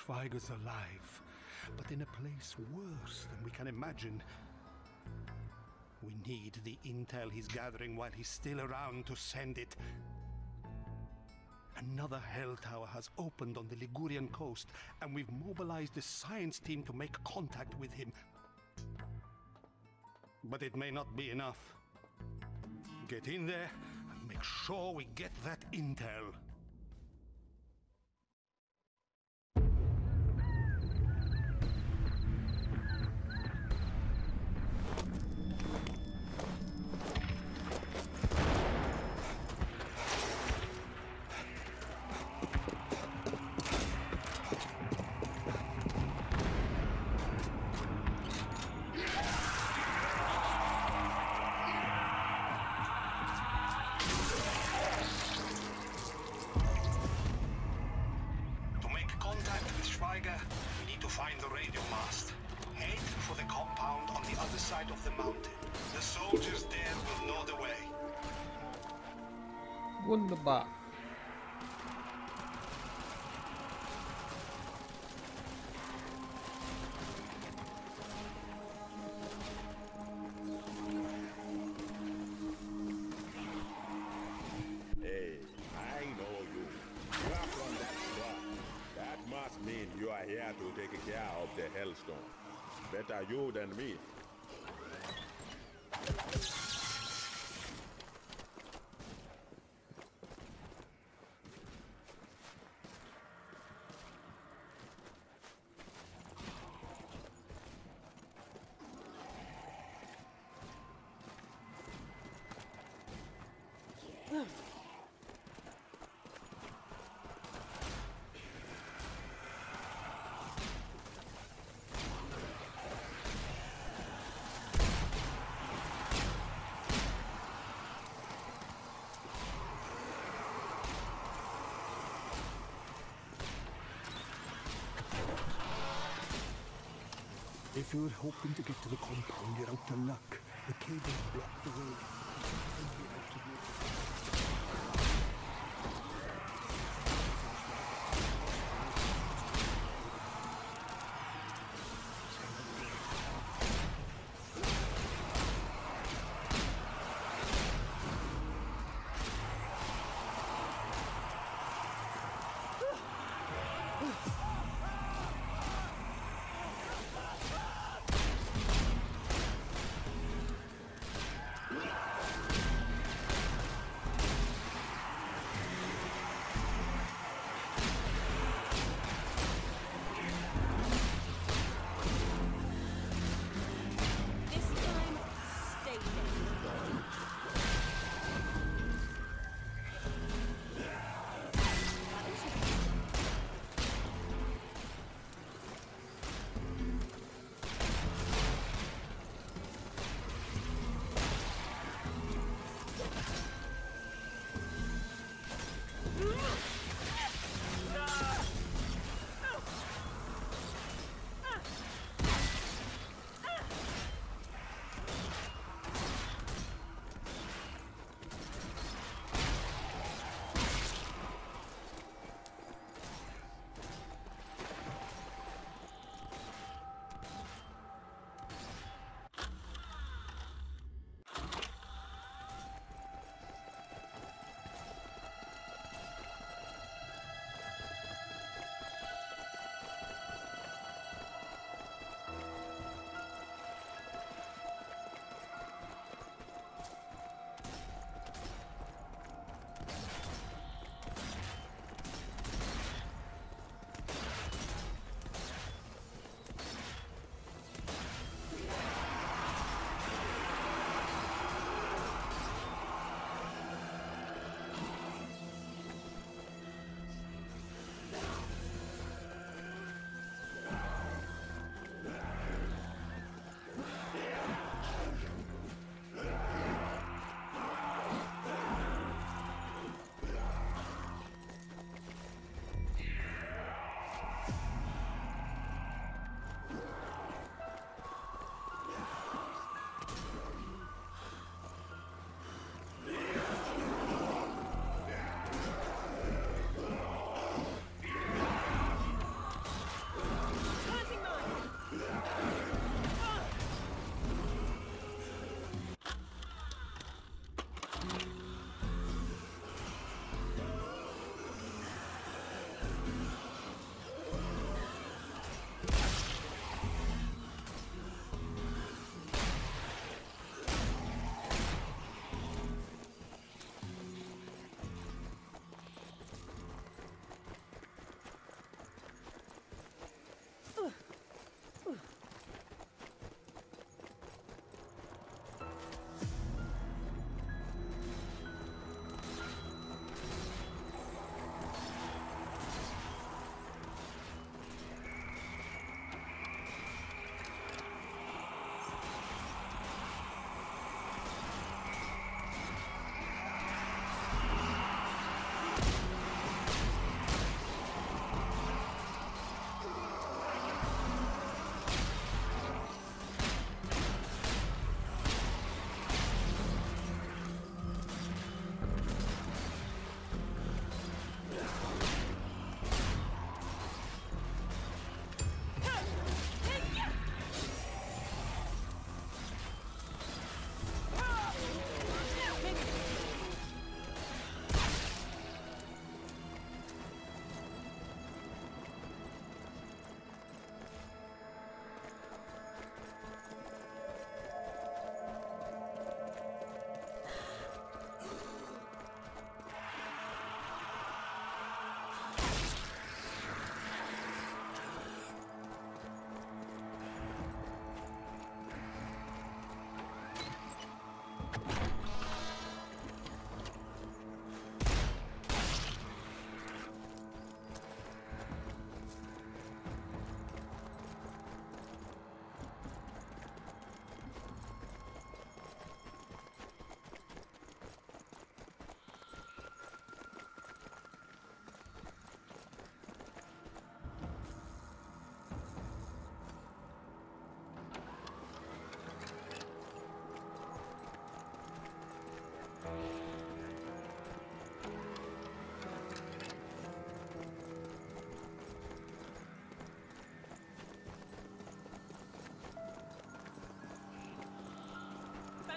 Schweiger's alive, but in a place worse than we can imagine. We need the intel he's gathering while he's still around to send it. Another Hell Tower has opened on the Ligurian coast, and we've mobilized the science team to make contact with him. But it may not be enough. Get in there and make sure we get that intel. We need to find the radio mast. Head for the compound on the other side of the mountain. The soldiers there will know the way. Wunderbar. Hey, I know you. You are from that spot. That must mean you are here to take care of the Hellstone. Better you than me. If you're hoping to get to the compound, you're out of luck. The cables block the road.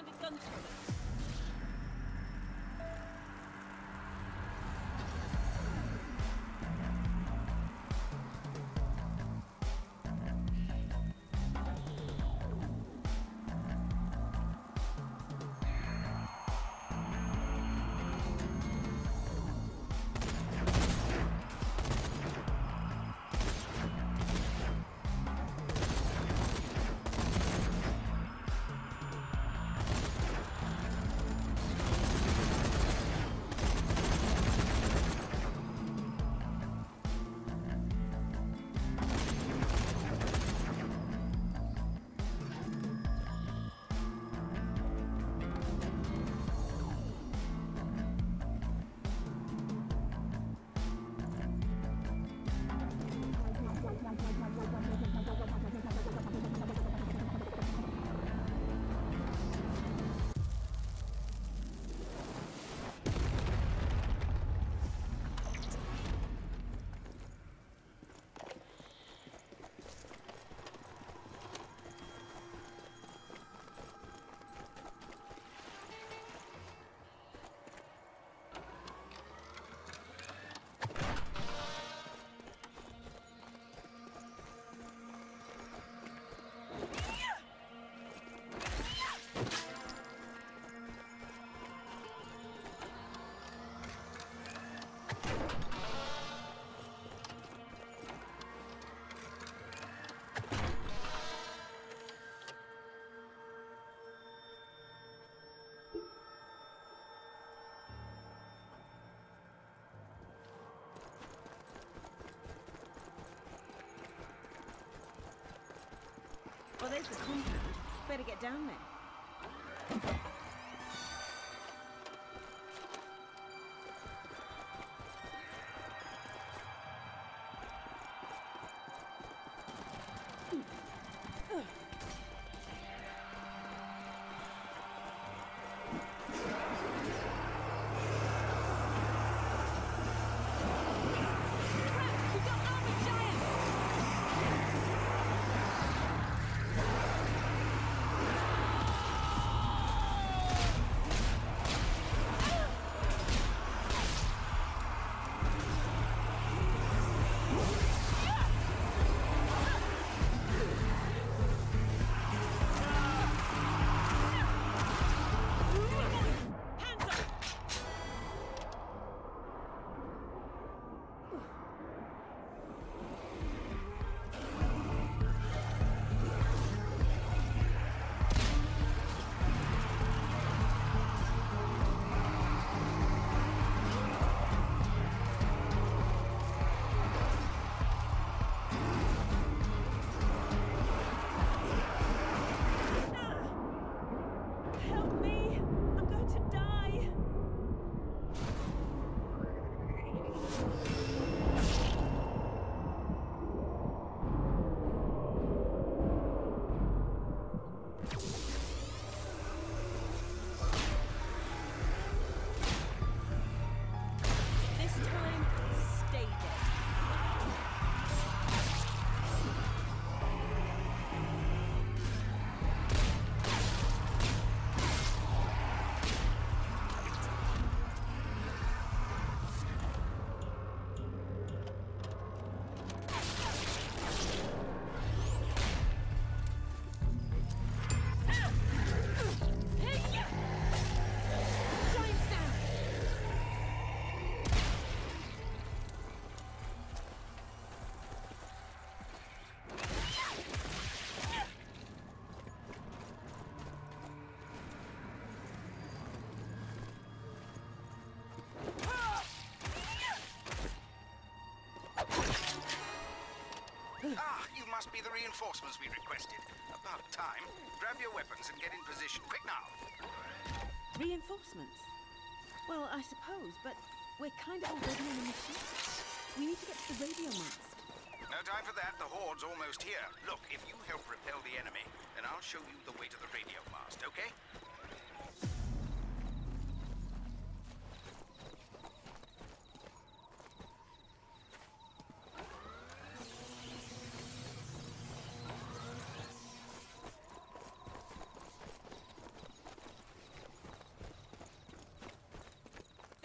found a gun turret. Well, there's the compound. Better get down there. Ah, you must be the reinforcements we requested. About time. Grab your weapons and get in position. Quick now. Reinforcements? Well, I suppose, but we're kind of already in the machine. We need to get to the radio mast. No time for that. The Horde's almost here. Look, if you help repel the enemy, then I'll show you the way to the radio mast, okay?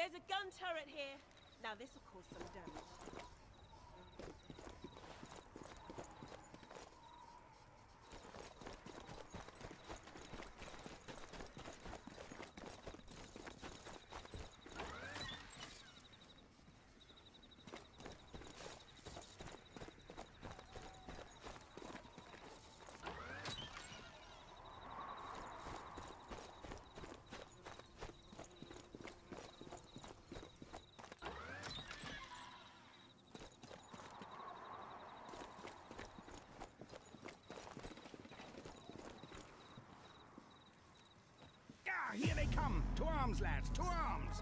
There's a gun turret here. Now this will cause some damage. Here they come! To arms, lads! To arms!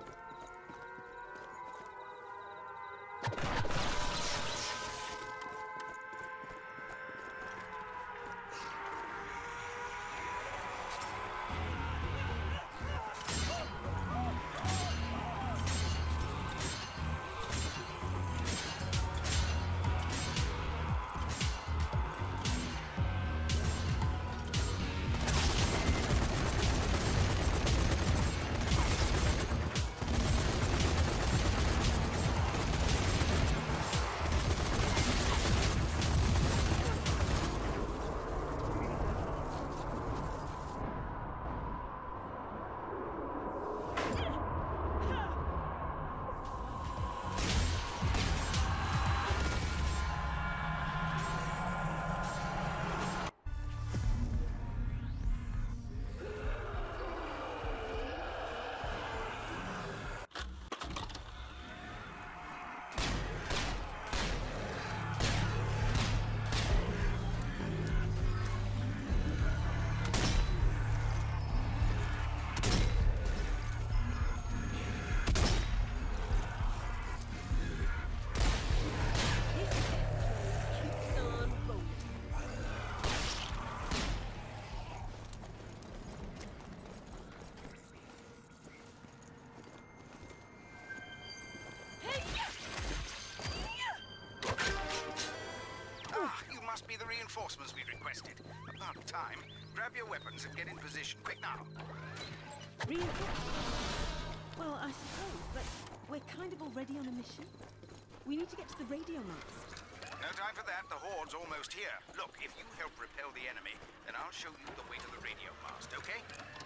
Be the reinforcements we requested. About time. Grab your weapons and get in position. Quick now. Reinforcements? Well, I suppose, but we're kind of already on a mission. We need to get to the radio mast. No time for that. The Horde's almost here. Look, if you help repel the enemy, then I'll show you the way to the radio mast, okay?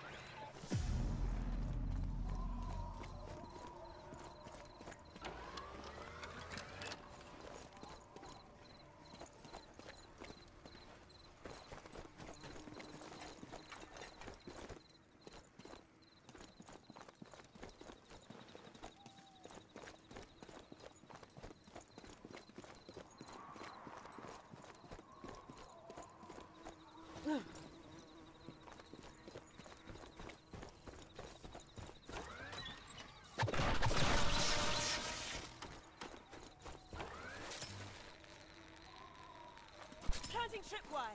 Planting tripwire.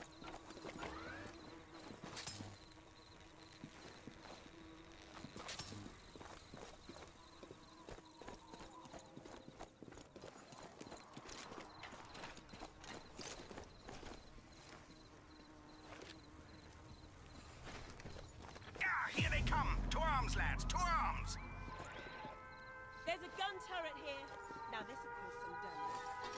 Here they come! To arms, lads! To arms! There's a gun turret here. Now this will cause some damage.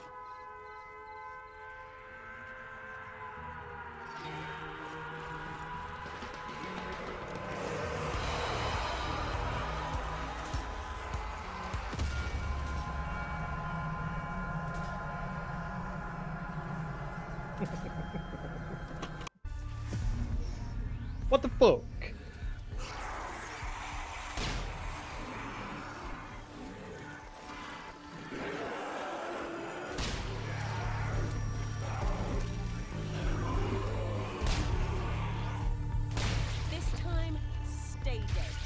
What the fuck? This time, stay dead.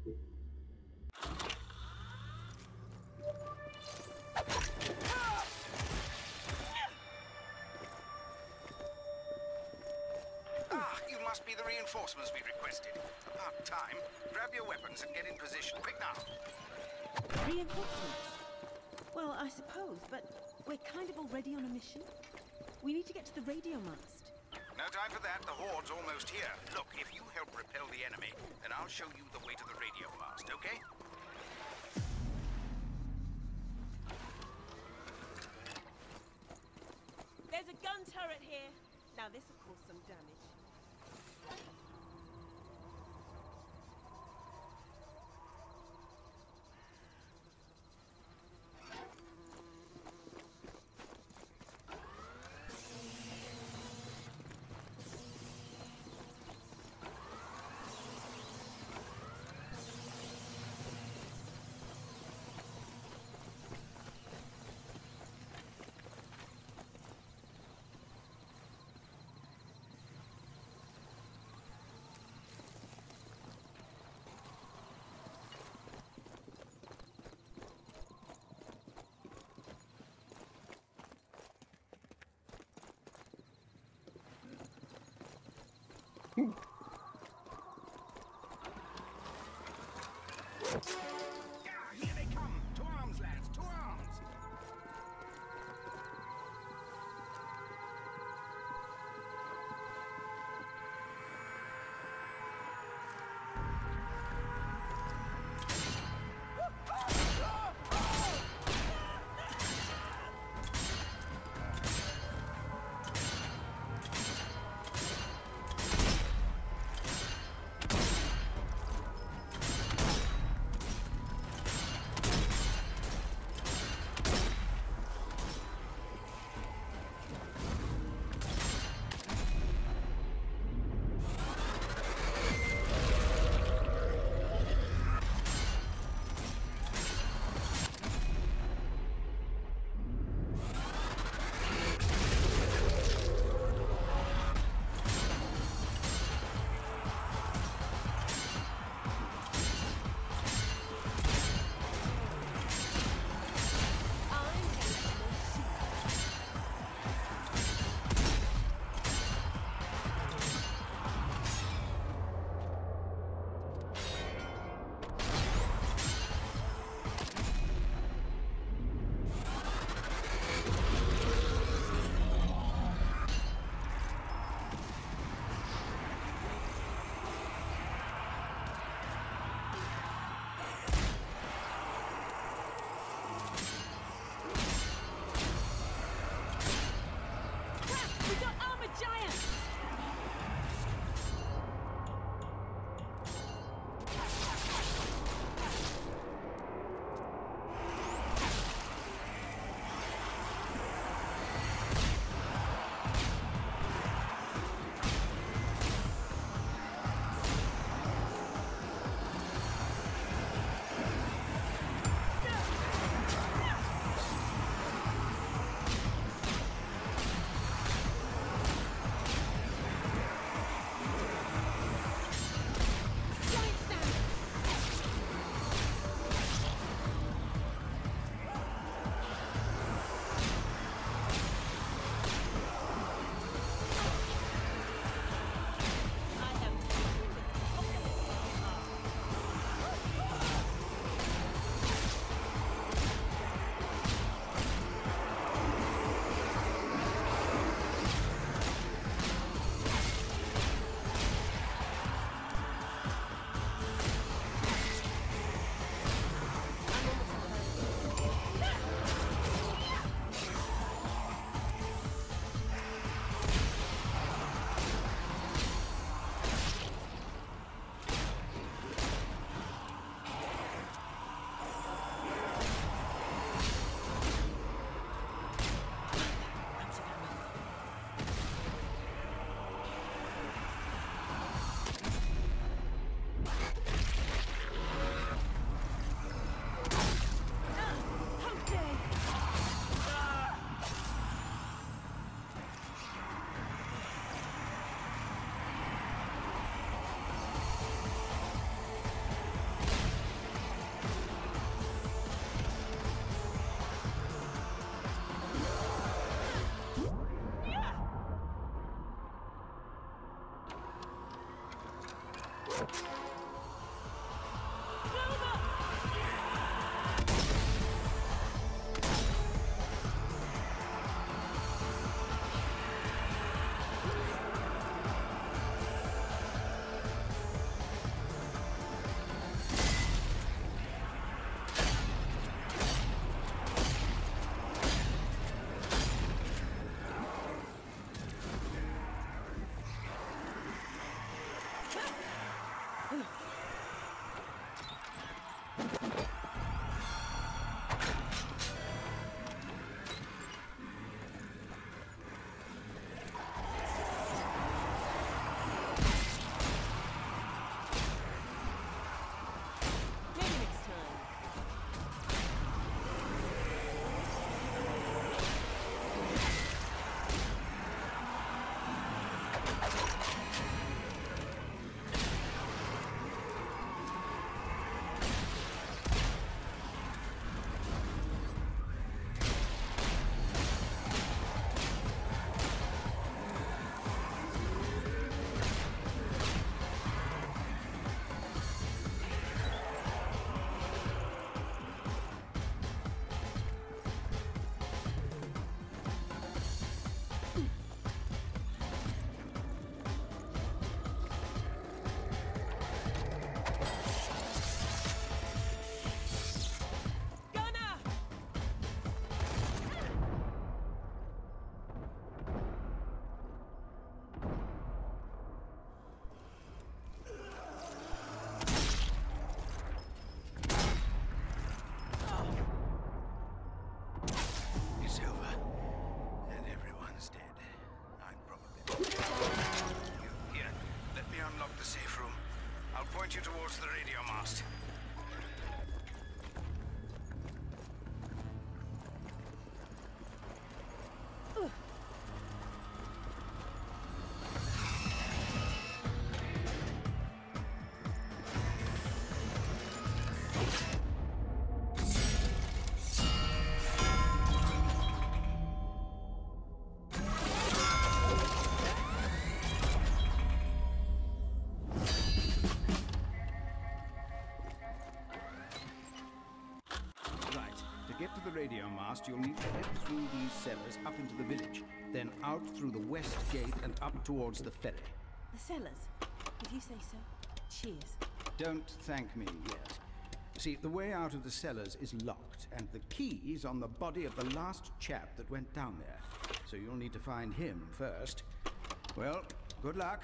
Ah, you must be the reinforcements we requested. About time. Grab your weapons and get in position. Quick now. Reinforcements? Well, I suppose, but we're kind of already on a mission. We need to get to the radio mast. No time for that. The Horde's almost here. Look, if you help repel the enemy, then I'll show you the way to the radio mast, okay? There's a gun turret here. Now this will cause some damage. Yeah, here they come! To arms, lads! To arms! Maybe next time. Gunner! It's over. And everyone's dead. I'm probably... Here, let me unlock the safe room. I'll point you towards the radio mast. Right. To get to the radio mast, you'll need to head through these cellars up into the village, then out through the west gate and up towards the ferry. The cellars. If you say so. Cheers. Don't thank me yet. See, the way out of the cellars is locked, and the key's on the body of the last chap that went down there. So you'll need to find him first. Well, good luck.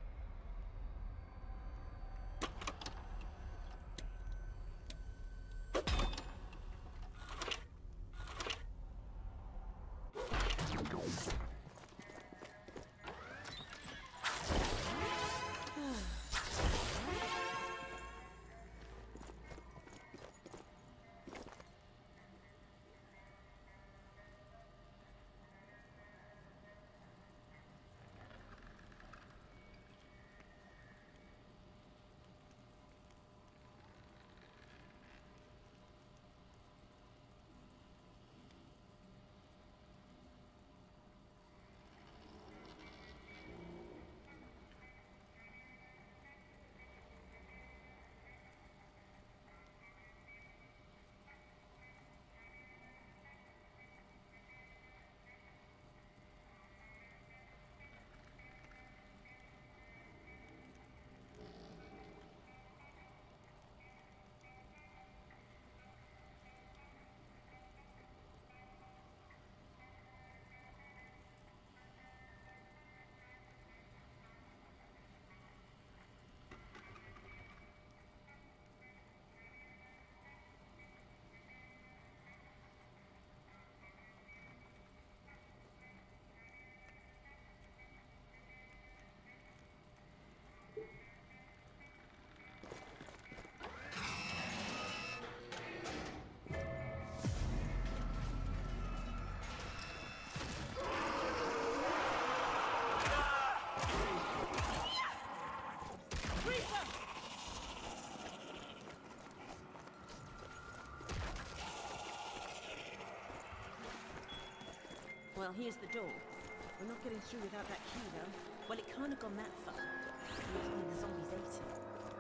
Well, here's the door. We're not getting through without that key, though. Well, it kind of gone that far. Maybe the zombies ate it.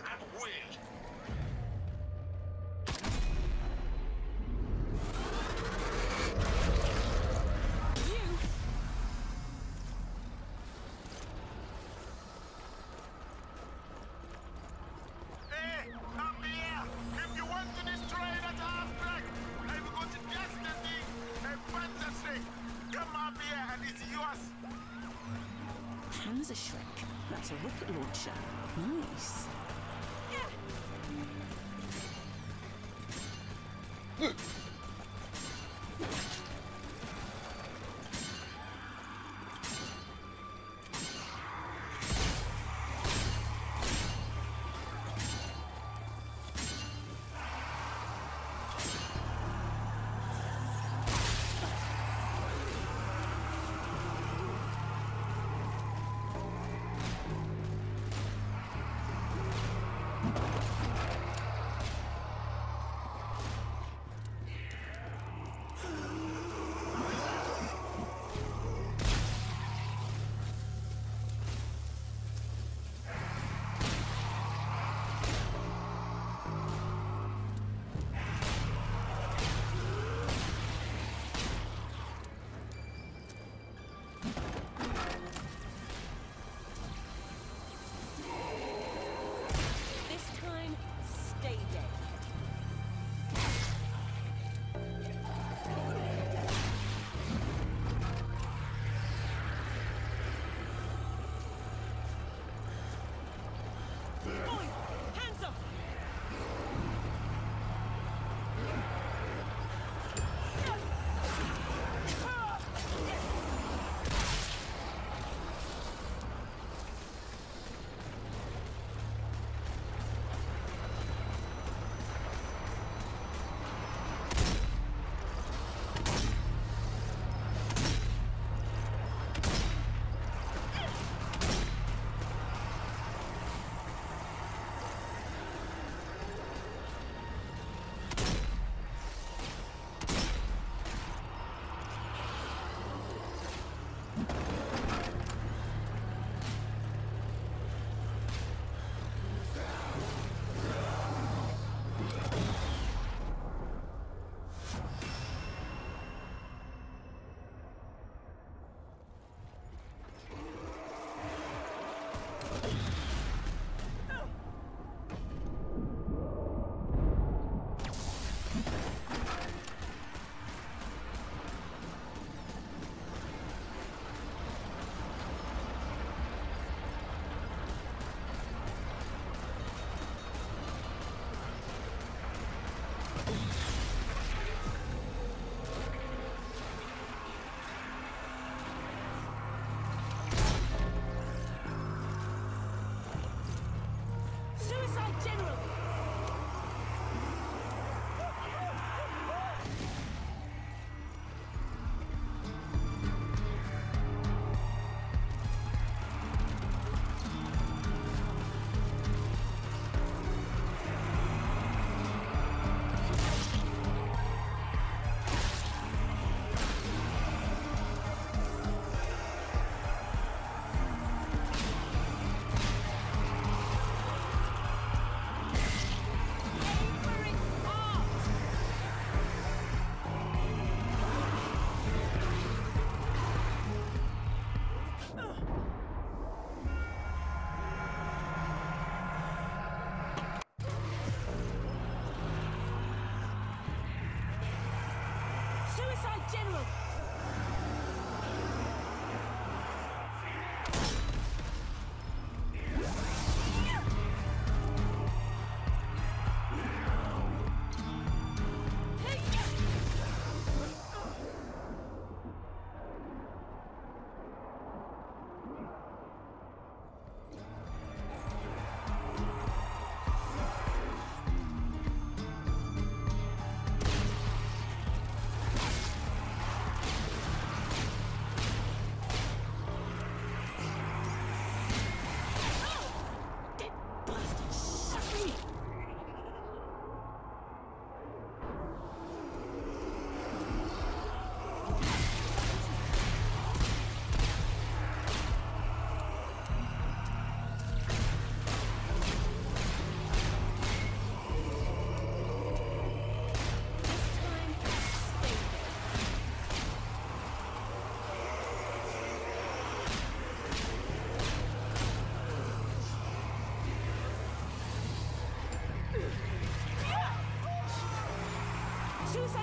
at will. Hey, up here! If you want to destroy that half-track, I'm going to gas the thing and fantastic. Come up here and it's yours. Panzerschreck. That's a rocket launcher. Nice.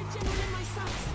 General in my sights.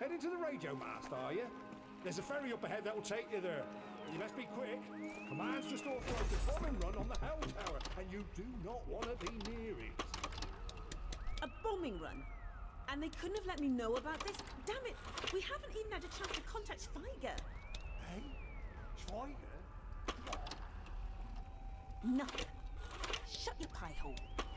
Heading to the radio mast, are you? There's a ferry up ahead that will take you there. You best be quick. Command's just authorized a bombing run on the Hell Tower, and you do not want to be near it. A bombing run? And they couldn't have let me know about this? Damn it! We haven't even had a chance to contact Schweiger. Hey? Schweiger? What? Nothing. Shut your pie hole.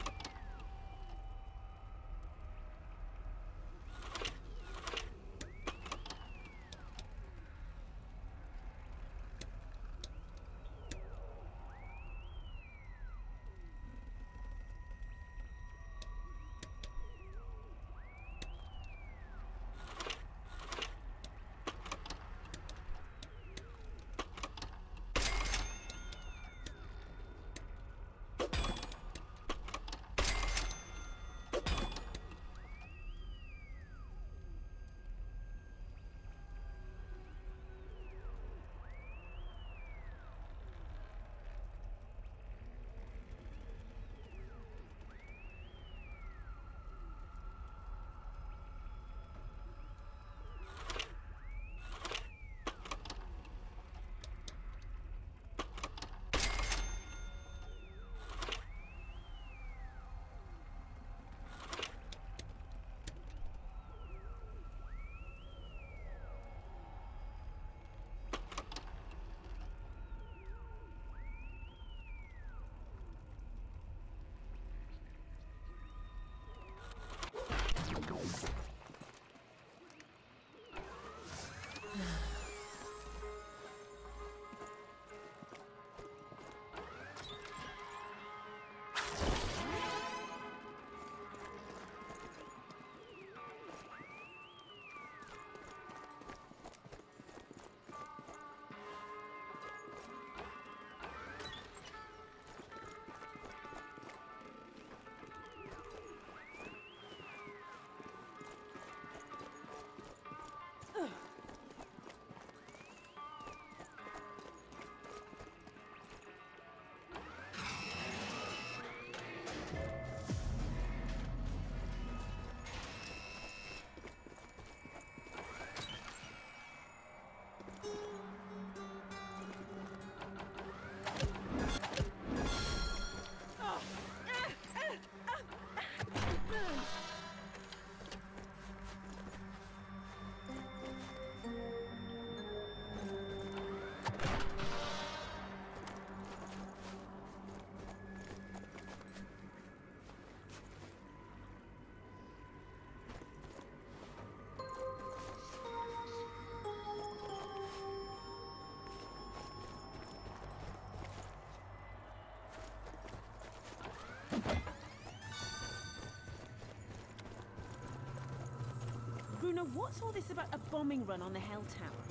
Bruno, what's all this about a bombing run on the Hell Tower?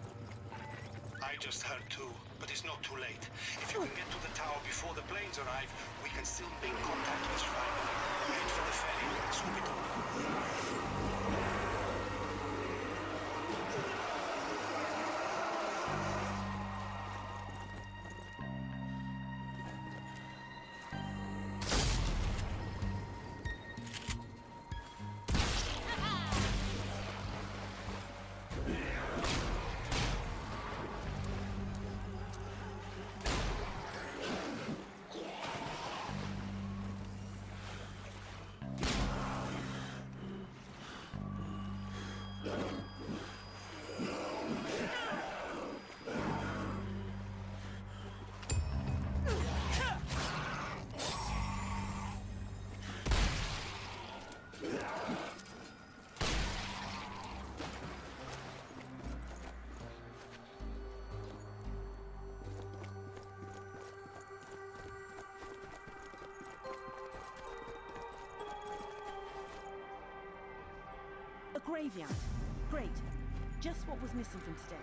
I just heard too, but it's not too late. If you can get to the tower before the planes arrive, we can still make contact with Schreiber. Wait for the ferry and swoop it over. A graveyard. Great. Just what was missing from today.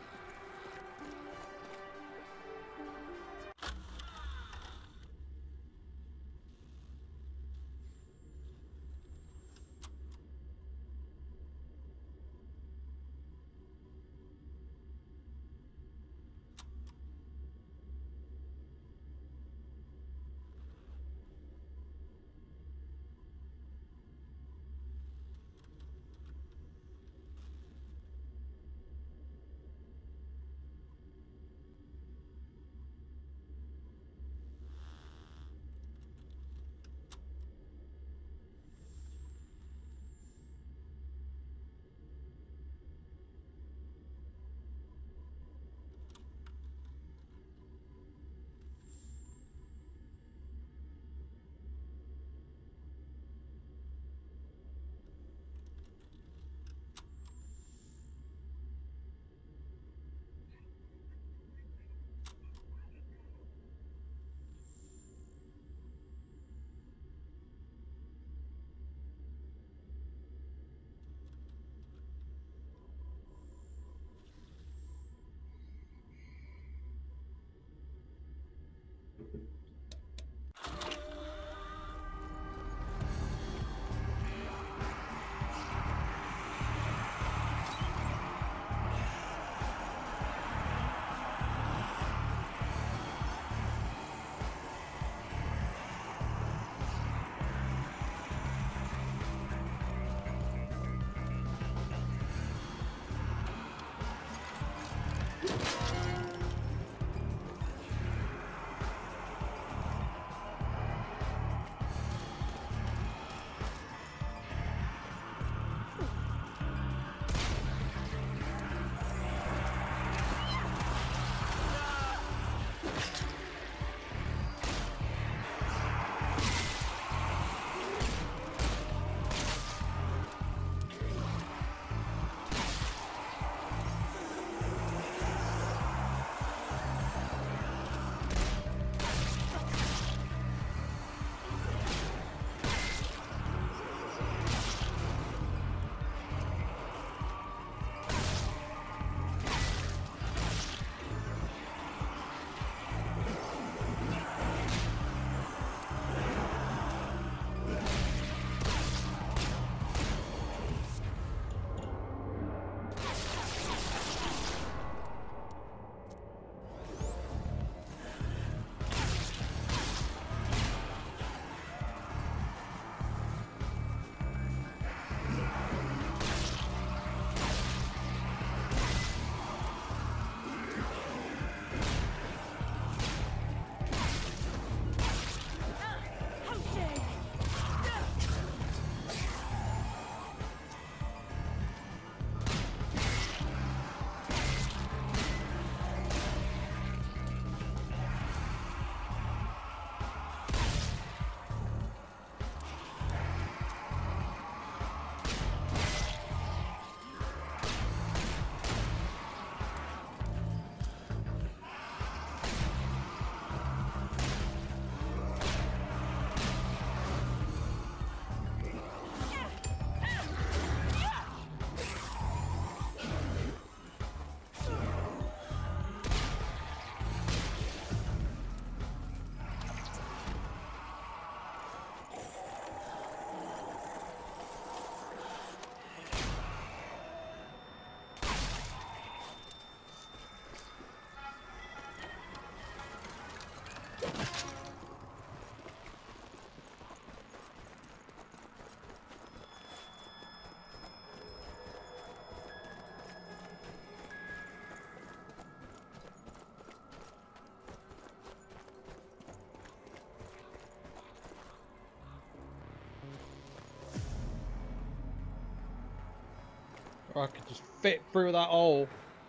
If I could just fit through that hole.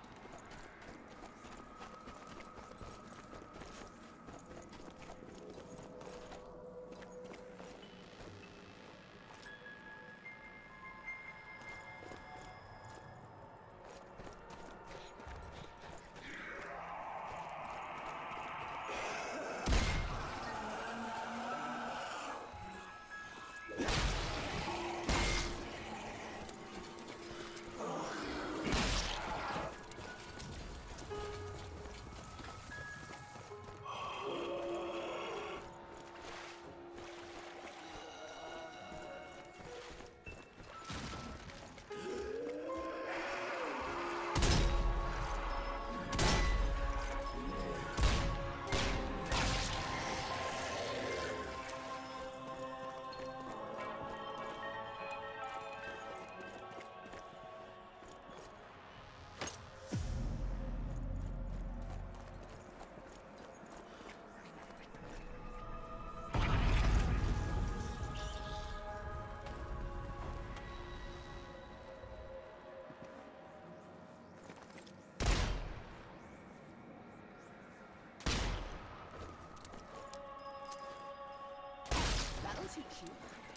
That'll teach you.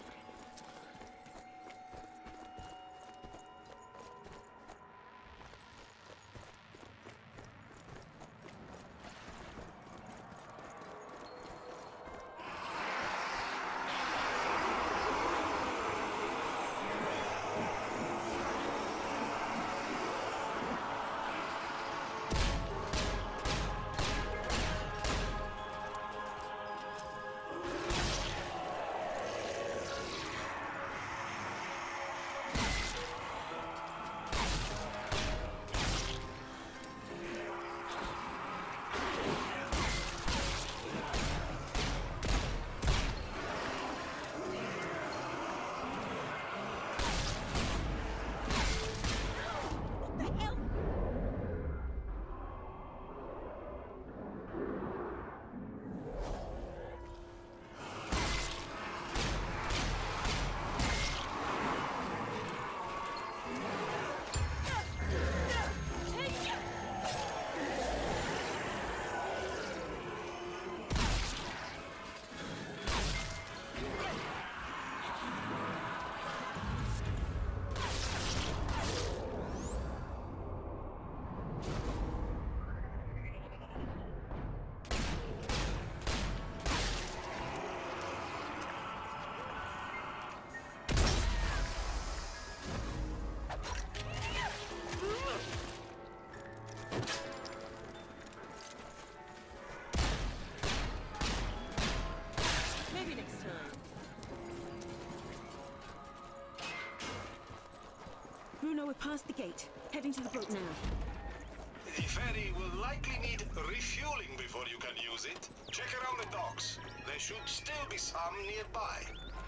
Bruno, we're past the gate. Heading to the boat now. The ferry will likely need refueling before you can use it. Check around the docks. There should still be some nearby.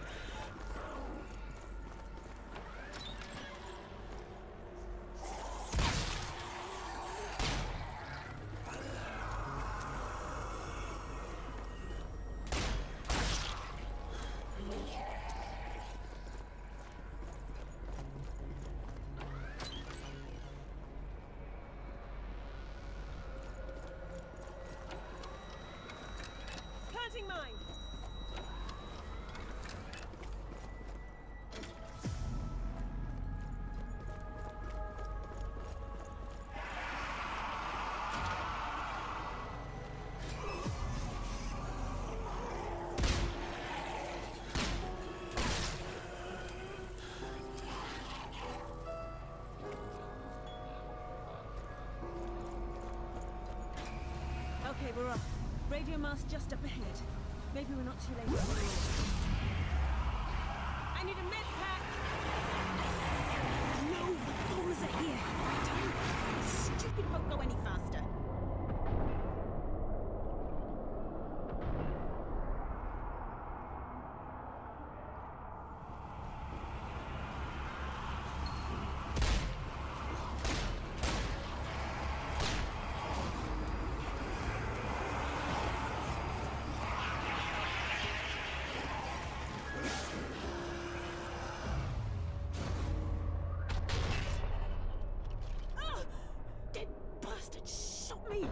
Planting mine. Okay, we're off. Radio mast just up ahead. Maybe we're not too late. I need a med pack. No, the bombers are here. Don't let this stupid boat go any faster. me!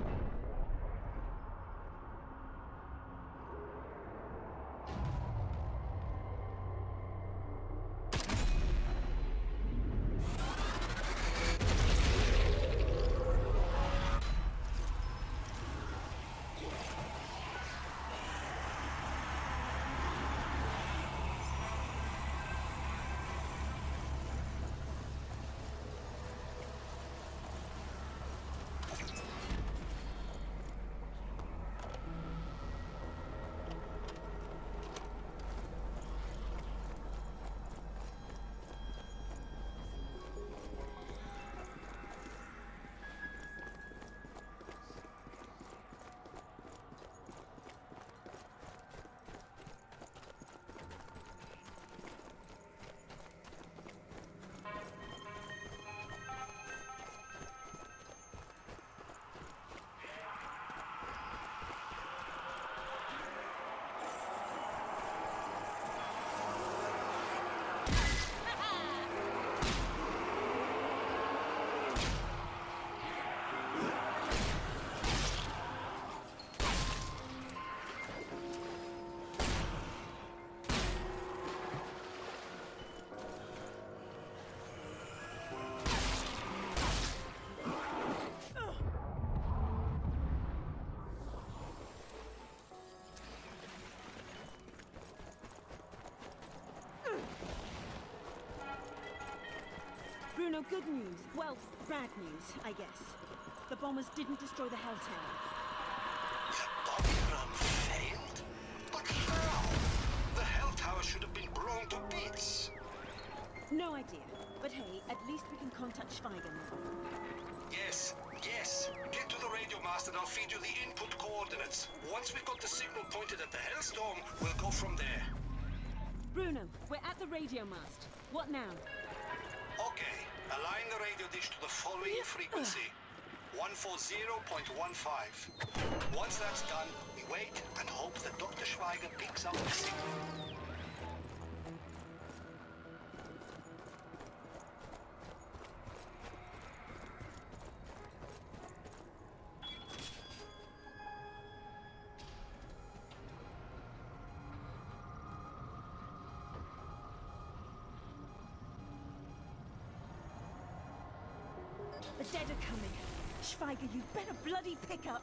Bruno, good news. Well, bad news, I guess. The bombers didn't destroy the Hell Tower. The bombing run failed? But how? The Hell Tower should have been blown to bits. No idea. But hey, at least we can contact Schweiger now. Yes, yes. Get to the radio mast and I'll feed you the input coordinates. Once we've got the signal pointed at the Hellstorm, we'll go from there. Bruno, we're at the radio mast. What now? Okay, align the radio dish to the following frequency. 140.15. Once that's done, we wait and hope that Dr. Schweiger picks up the signal. The dead are coming. Schweiger, you better bloody pick up.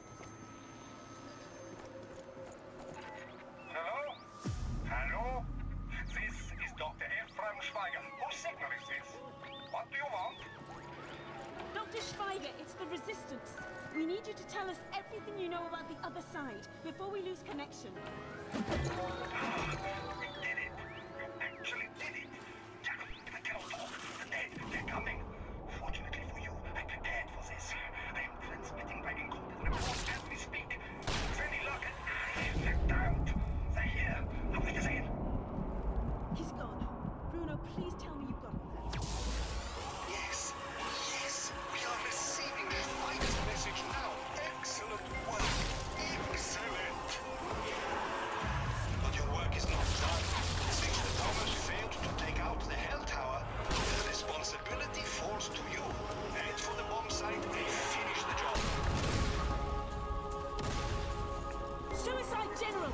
Hello? Hello? This is Dr. Ephraim Schweiger. Whose signal is this? What do you want? Dr. Schweiger, it's the Resistance. We need you to tell us everything you know about the other side before we lose connection. We did it. We actually did it. Jack, get off. The dead, they're coming. Fortunately for you, I prepared for this. I am transmitting by encoded reports as we speak. With any luck, verdammt. They're here. Auf Wiedersehen. He's gone. Bruno, please tell me you've got all that. Yes, yes, we are receiving Schweiger's message now. Excellent work. Excellent. But your work is not done. Since the bombers failed to take out the Hell Tower, the responsibility falls to you. Head for the bomb site and finish the job. Suicide General!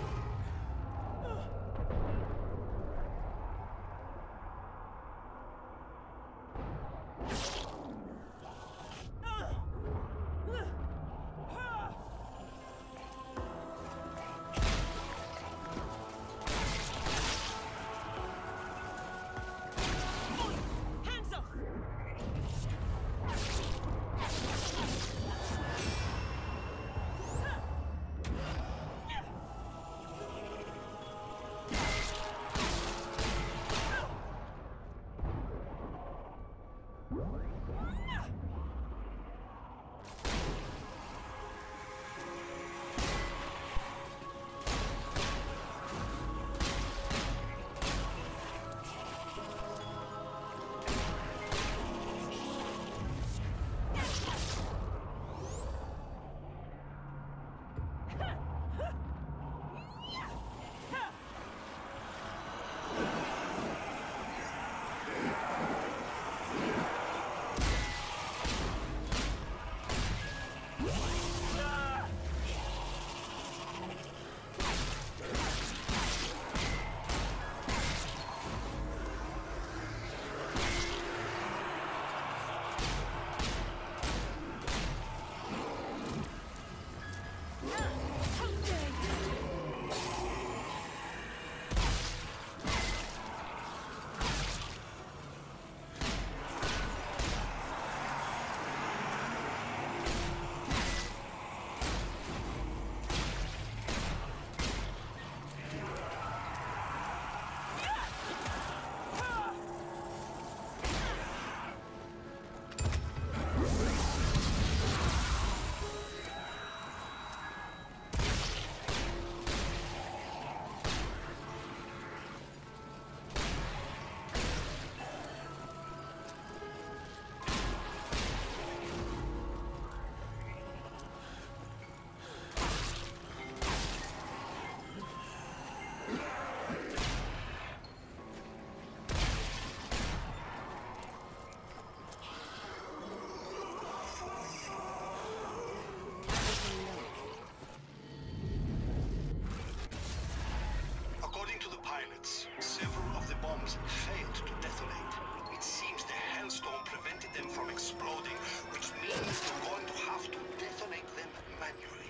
pilots. Several of the bombs failed to detonate. It seems the Hellstorm prevented them from exploding, which means we're going to have to detonate them manually.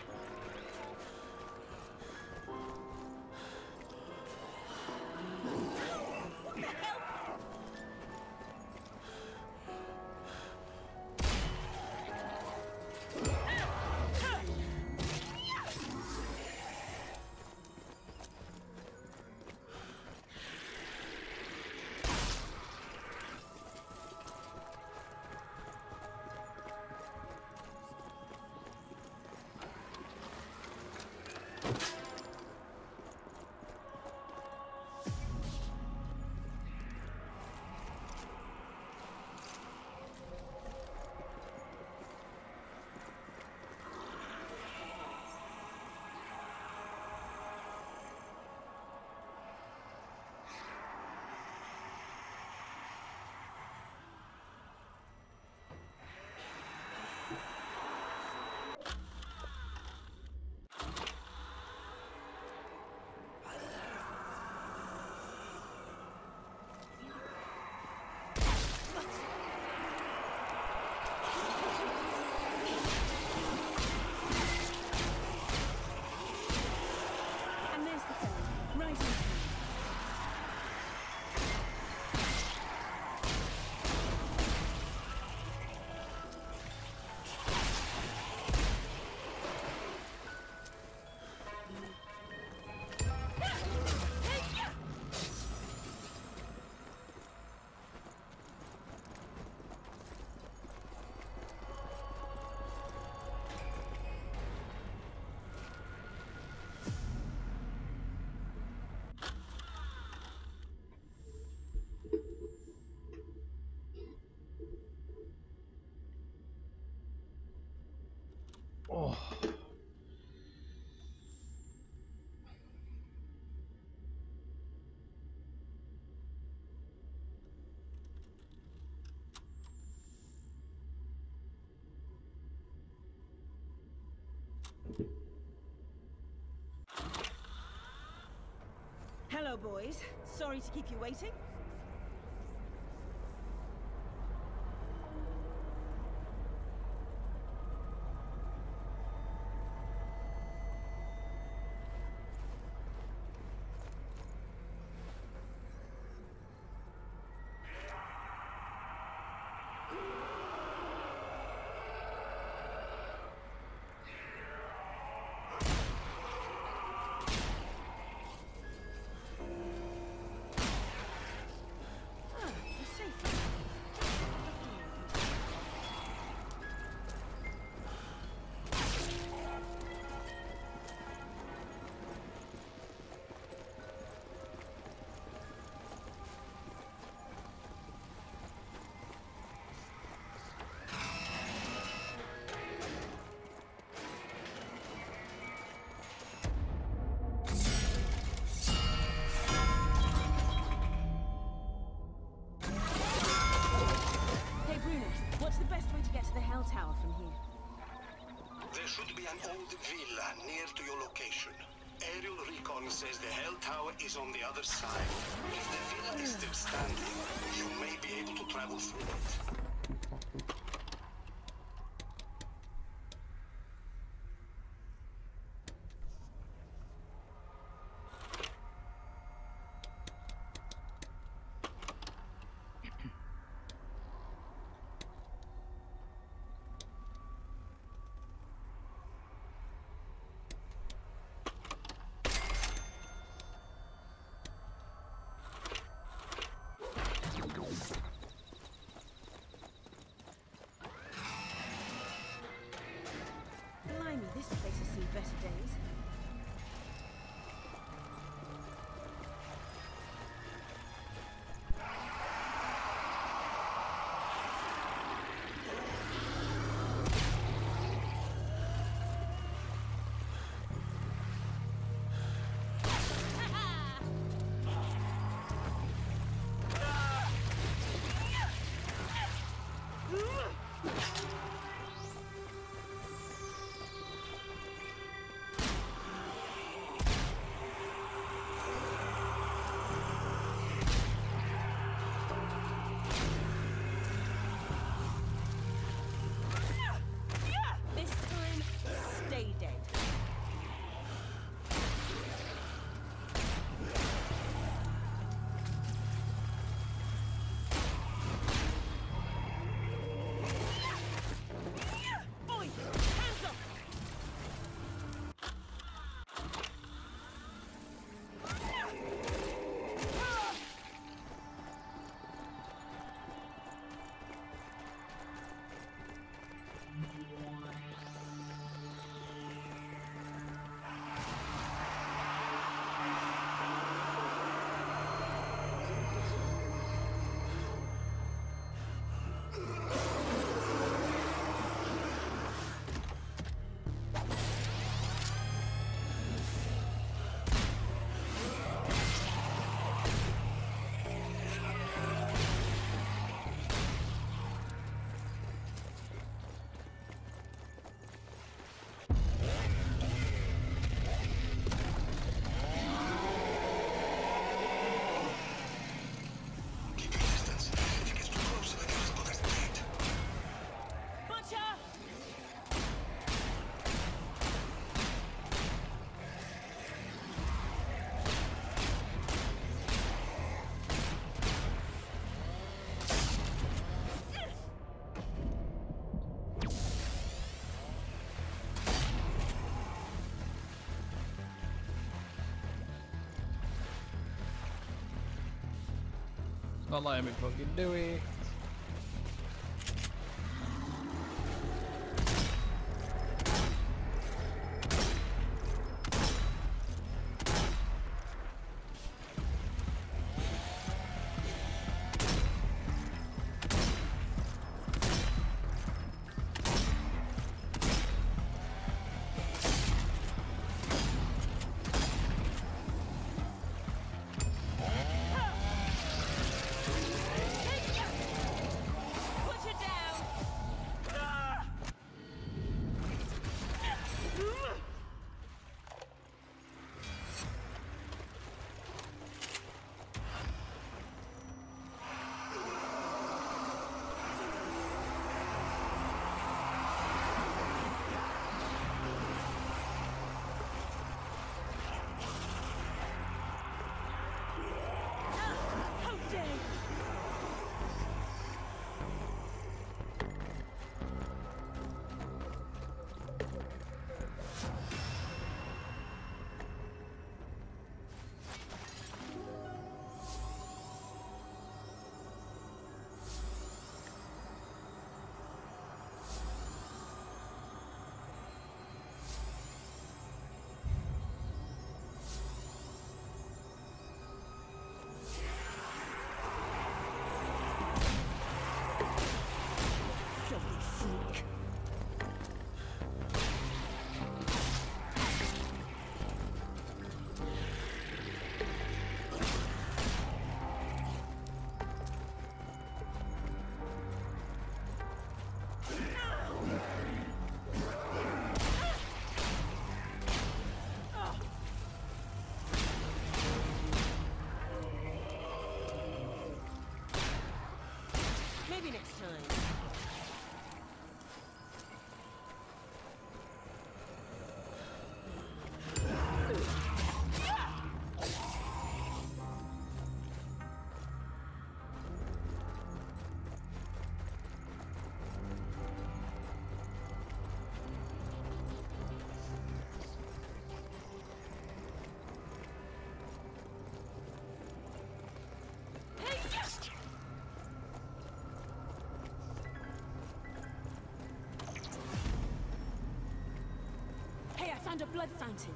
What the hell? And there's the ferry, right in front. Oh. Hello, boys. Sorry to keep you waiting. Tower from here. There should be an old villa near to your location. Aerial recon says the Hell Tower is on the other side. If the villa is still standing, you may be able to travel through it. It's not letting me fucking do it. Found a blood fountain.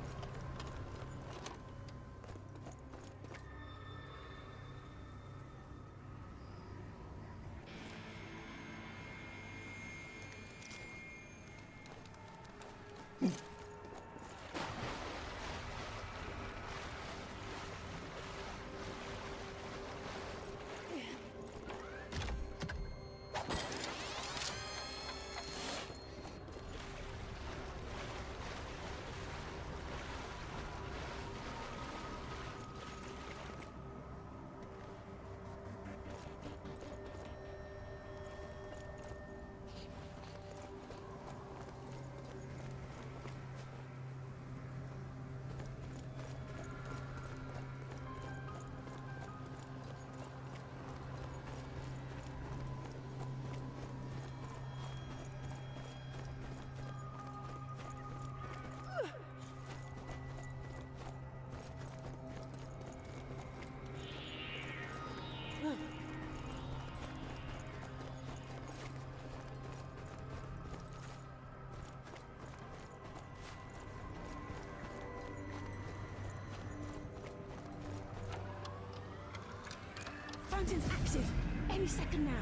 Fountain's active. Any second now.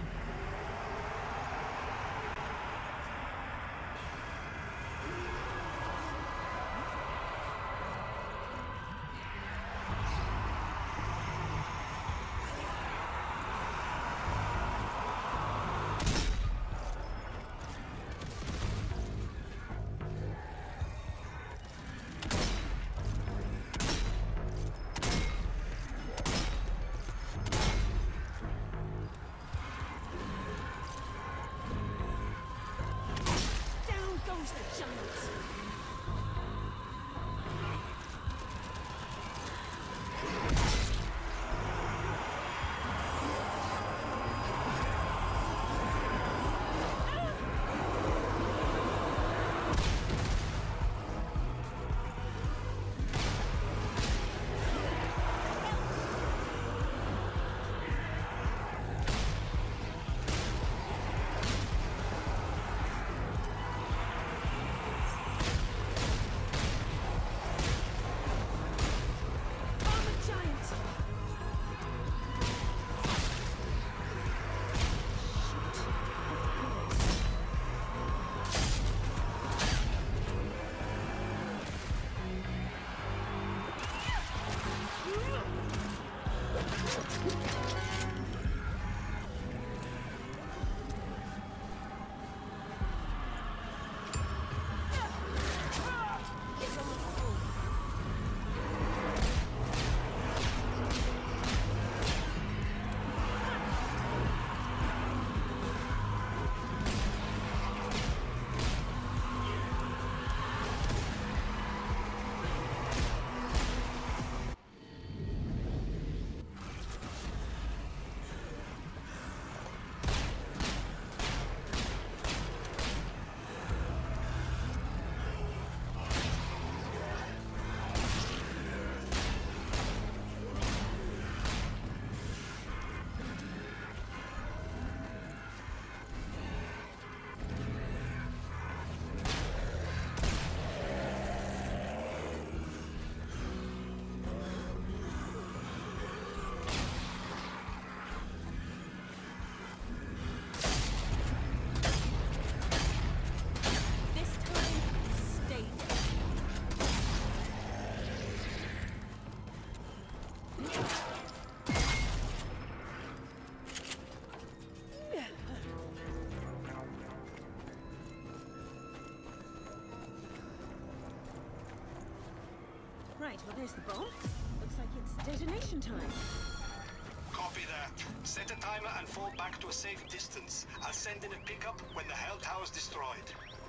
Right, well, there's the bomb. Looks like it's detonation time. Copy that. Set a timer and fall back to a safe distance. I'll send in a pickup when the Hell Tower's destroyed.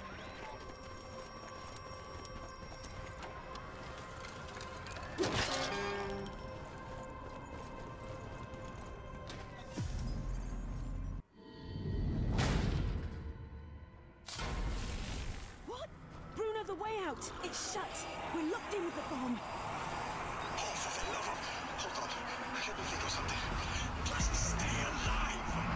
What? Bruno, the way out! It's shut! We're locked in with the bomb! Oh, for the love of... Hold on. Let me think of something. Just stay alive!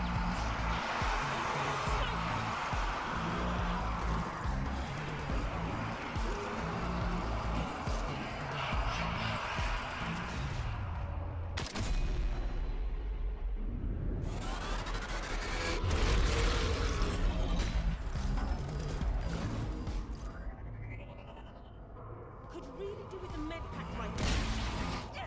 Could really do with a med pack right now.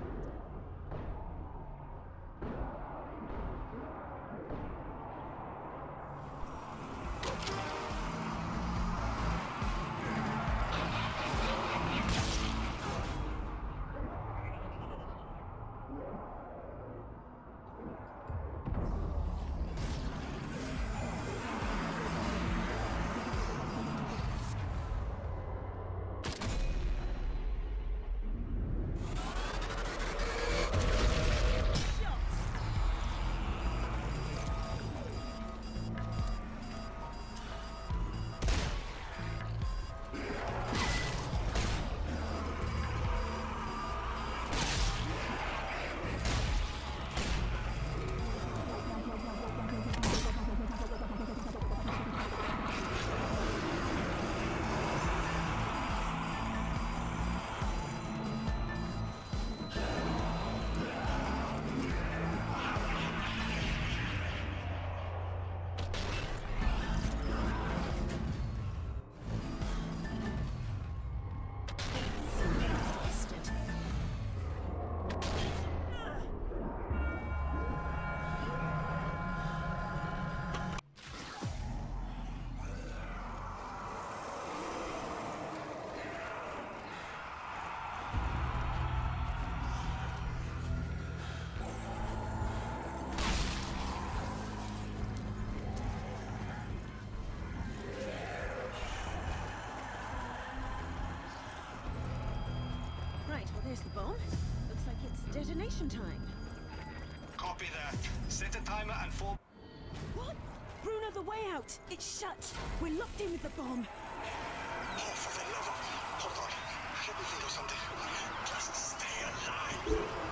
Right, well, there's the bomb. Looks like it's detonation time. Copy that. Set a timer and fall... What? Bruno, the way out! It's shut! We're locked in with the bomb! Oh, for the love of... Hold on. Let me think of something. Just stay alive!